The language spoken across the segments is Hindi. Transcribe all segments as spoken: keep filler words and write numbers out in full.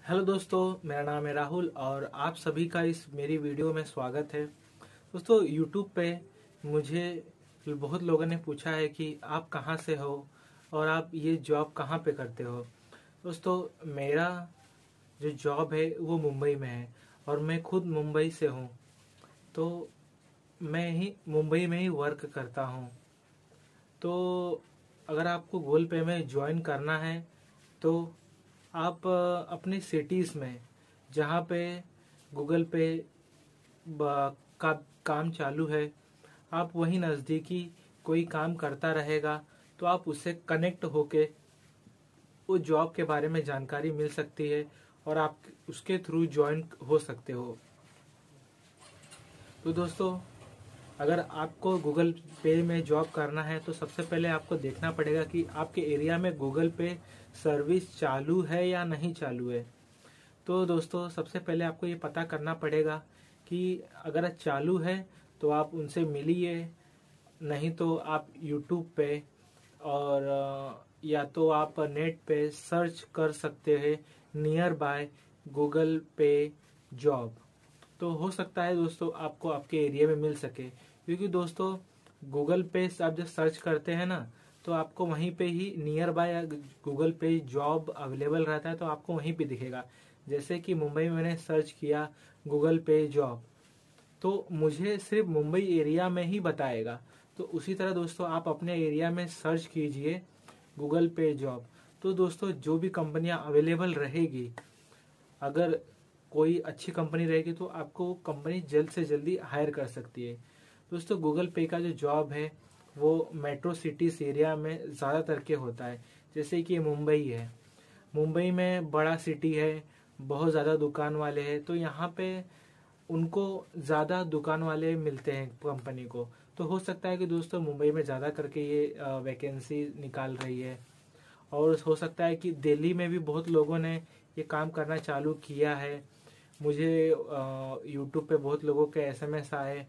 हेलो दोस्तों, मेरा नाम है राहुल और आप सभी का इस मेरी वीडियो में स्वागत है। दोस्तों, यूट्यूब पे मुझे बहुत लोगों ने पूछा है कि आप कहाँ से हो और आप ये जॉब कहाँ पे करते हो। दोस्तों, मेरा जो जॉब है वो मुंबई में है और मैं खुद मुंबई से हूँ। तो मैं ही मुंबई में ही वर्क करता हूँ। तो अगर आपको गूगल पे में ज्वाइन करना है तो आप अ, अपने सिटीज़ में जहाँ पे गूगल पे ब- का काम चालू है, आप वहीं नज़दीकी कोई काम करता रहेगा तो आप उससे कनेक्ट होके उस जॉब के बारे में जानकारी मिल सकती है और आप उसके थ्रू ज्वाइन हो सकते हो। तो दोस्तों, अगर आपको गूगल पे में जॉब करना है तो सबसे पहले आपको देखना पड़ेगा कि आपके एरिया में गूगल पे सर्विस चालू है या नहीं चालू है। तो दोस्तों, सबसे पहले आपको ये पता करना पड़ेगा कि अगर चालू है तो आप उनसे मिलिए, नहीं तो आप यूट्यूब पे और अ, या तो आप नेट पे सर्च कर सकते हैं नियर बाय गूगल पे जॉब। तो हो सकता है दोस्तों आपको आपके एरिया में मिल सके, क्योंकि दोस्तों गूगल पे आप जब सर्च करते हैं ना तो आपको वहीं पे ही नियर बाय गूगल पे जॉब अवेलेबल रहता है, तो आपको वहीं पे दिखेगा। जैसे कि मुंबई में मैंने सर्च किया गूगल पे जॉब तो मुझे सिर्फ मुंबई एरिया में ही बताएगा। तो उसी तरह दोस्तों आप अपने एरिया में सर्च कीजिए गूगल पे जॉब। तो दोस्तों जो भी कंपनियां अवेलेबल रहेगी, अगर कोई अच्छी कंपनी रहेगी तो आपको कंपनी जल्द से जल्दी हायर कर सकती है। दोस्तों, गूगल पे का जो जॉब है वो मेट्रो सिटीज एरिया में ज़्यादातर के होता है। जैसे कि मुंबई है, मुंबई में बड़ा सिटी है, बहुत ज़्यादा दुकान वाले हैं, तो यहाँ पे उनको ज़्यादा दुकान वाले मिलते हैं कंपनी को। तो हो सकता है कि दोस्तों मुंबई में ज़्यादा करके ये वैकेंसी निकाल रही है। और हो सकता है कि दिल्ली में भी बहुत लोगों ने ये काम करना चालू किया है। मुझे यूट्यूब पे बहुत लोगों के एसएमएस आए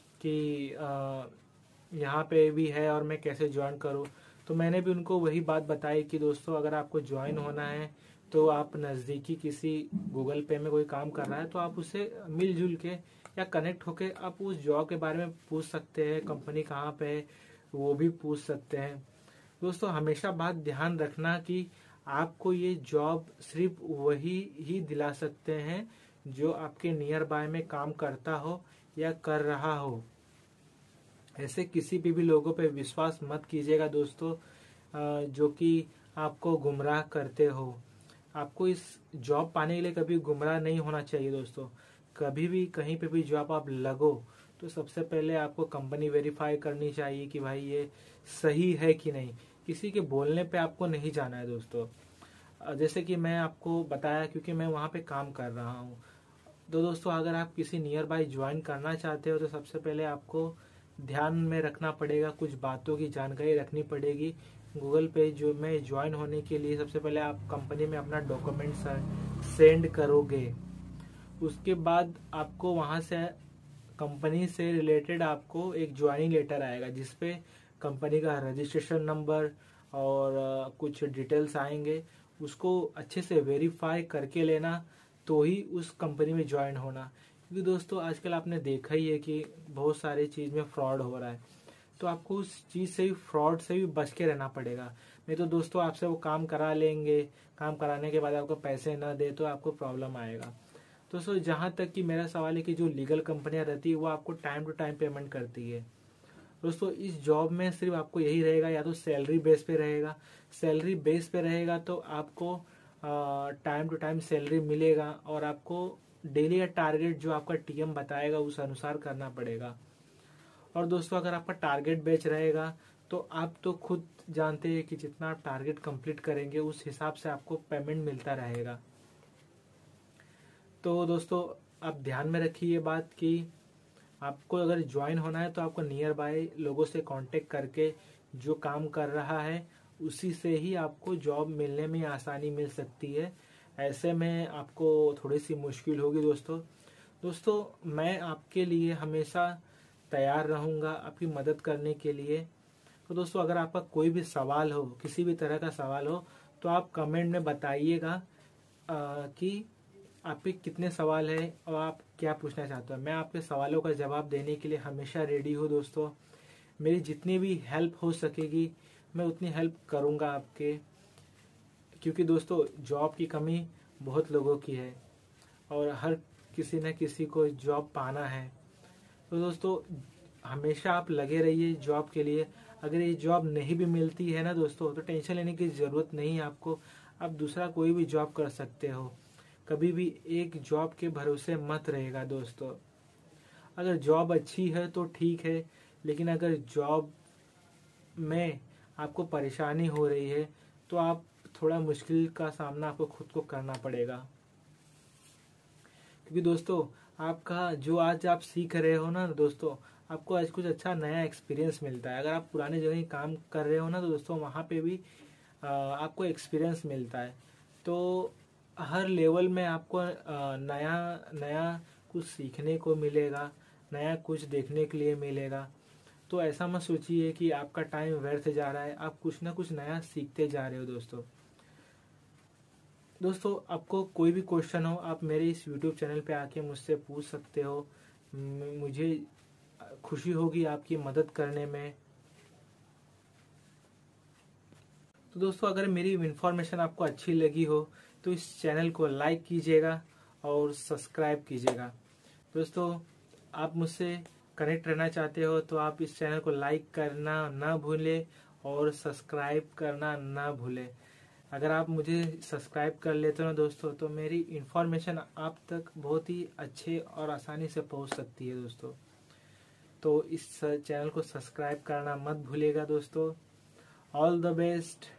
कि अ, यहाँ पे भी है और मैं कैसे ज्वाइन करूँ। तो मैंने भी उनको वही बात बताई कि दोस्तों अगर आपको ज्वाइन होना है तो आप नज़दीकी किसी गूगल पे में कोई काम कर रहा है तो आप उससे मिलजुल के या कनेक्ट होके आप उस जॉब के बारे में पूछ सकते हैं, कंपनी कहाँ पे है वो भी पूछ सकते हैं। दोस्तों, हमेशा बात ध्यान रखना कि आपको ये जॉब सिर्फ वही ही दिला सकते हैं जो आपके नियर बाय में काम करता हो या कर रहा हो। ऐसे किसी भी, भी लोगों पे विश्वास मत कीजिएगा दोस्तों, अ, जो कि आपको गुमराह करते हो। आपको इस जॉब पाने के लिए कभी गुमराह नहीं होना चाहिए दोस्तों। कभी भी कहीं पे भी जॉब आप लगो तो सबसे पहले आपको कंपनी वेरीफाई करनी चाहिए कि भाई ये सही है कि नहीं। किसी के बोलने पे आपको नहीं जाना है दोस्तों। अ, जैसे कि मैं आपको बताया, क्योंकि मैं वहाँ पे काम कर रहा हूँ। तो दोस्तों अगर आप किसी नियर बाय ज्वाइन करना चाहते हो तो सबसे पहले आपको ध्यान में रखना पड़ेगा, कुछ बातों की जानकारी रखनी पड़ेगी। गूगल पे जो में ज्वाइन होने के लिए सबसे पहले आप कंपनी में अपना डॉक्यूमेंट सेंड करोगे। उसके बाद आपको वहाँ से कंपनी से रिलेटेड आपको एक ज्वाइनिंग लेटर आएगा जिसपे कंपनी का रजिस्ट्रेशन नंबर और अ, कुछ डिटेल्स आएंगे। उसको अच्छे से वेरीफाई करके लेना तो ही उस कंपनी में ज्वाइन होना। क्योंकि दोस्तों आजकल आपने देखा ही है कि बहुत सारी चीज़ में फ्रॉड हो रहा है, तो आपको उस चीज़ से भी, फ्रॉड से भी बच के रहना पड़ेगा। नहीं तो दोस्तों आपसे वो काम करा लेंगे, काम कराने के बाद आपको पैसे न दे तो आपको प्रॉब्लम आएगा। दोस्तों, जहाँ तक कि मेरा सवाल है कि जो लीगल कंपनियां रहती है वो आपको टाइम टू टाइम पेमेंट करती है। दोस्तों, इस जॉब में सिर्फ आपको यही रहेगा, या तो सैलरी बेस पे रहेगा। सैलरी बेस पे रहेगा तो आपको टाइम टू टाइम सैलरी मिलेगा और आपको डेली का टारगेट जो आपका टीएम बताएगा उस अनुसार करना पड़ेगा। और दोस्तों अगर आपका टारगेट बेच रहेगा तो आप तो खुद जानते हैं कि जितना आप टारगेट कंप्लीट करेंगे उस हिसाब से आपको पेमेंट मिलता रहेगा। तो दोस्तों आप ध्यान में रखिए ये बात कि आपको अगर ज्वाइन होना है तो आपको नियर बाय लोगों से कांटेक्ट करके जो काम कर रहा है उसी से ही आपको जॉब मिलने में आसानी मिल सकती है। ऐसे में आपको थोड़ी सी मुश्किल होगी दोस्तों। दोस्तों, मैं आपके लिए हमेशा तैयार रहूँगा आपकी मदद करने के लिए। तो दोस्तों अगर आपका कोई भी सवाल हो, किसी भी तरह का सवाल हो, तो आप कमेंट में बताइएगा कि आपके कितने सवाल हैं और आप क्या पूछना चाहते हो। मैं आपके सवालों का जवाब देने के लिए हमेशा रेडी हूँ दोस्तों। मेरी जितनी भी हेल्प हो सकेगी मैं उतनी हेल्प करूँगा आपके, क्योंकि दोस्तों जॉब की कमी बहुत लोगों की है और हर किसी न किसी को जॉब पाना है। तो दोस्तों हमेशा आप लगे रहिए जॉब के लिए। अगर ये जॉब नहीं भी मिलती है ना दोस्तों, तो टेंशन लेने की ज़रूरत नहीं है आपको। आप दूसरा कोई भी जॉब कर सकते हो। कभी भी एक जॉब के भरोसे मत रहेगा दोस्तों। अगर जॉब अच्छी है तो ठीक है, लेकिन अगर जॉब में आपको परेशानी हो रही है तो आप थोड़ा मुश्किल का सामना आपको खुद को करना पड़ेगा। क्योंकि दोस्तों आपका जो आज आप सीख रहे हो ना दोस्तों, आपको आज कुछ अच्छा नया एक्सपीरियंस मिलता है। अगर आप पुराने जगह काम कर रहे हो ना तो दोस्तों वहाँ पे भी आ, आपको एक्सपीरियंस मिलता है। तो हर लेवल में आपको आ, नया नया कुछ सीखने को मिलेगा, नया कुछ देखने के लिए मिलेगा। तो ऐसा मत सोचिए कि आपका टाइम व्यर्थ जा रहा है, आप कुछ ना कुछ नया सीखते जा रहे हो दोस्तों। दोस्तों आपको कोई भी क्वेश्चन हो आप मेरे इस यूट्यूब चैनल पे आके मुझसे पूछ सकते हो। मुझे खुशी होगी आपकी मदद करने में। तो दोस्तों अगर मेरी इन्फॉर्मेशन आपको अच्छी लगी हो तो इस चैनल को लाइक कीजिएगा और सब्सक्राइब कीजिएगा। दोस्तों आप मुझसे कनेक्ट रहना चाहते हो तो आप इस चैनल को लाइक करना ना भूलें और सब्सक्राइब करना ना भूलें। अगर आप मुझे सब्सक्राइब कर लेते हो ना दोस्तों, तो मेरी इन्फॉर्मेशन आप तक बहुत ही अच्छे और आसानी से पहुंच सकती है दोस्तों। तो इस चैनल को सब्सक्राइब करना मत भूलिएगा दोस्तों। All the best.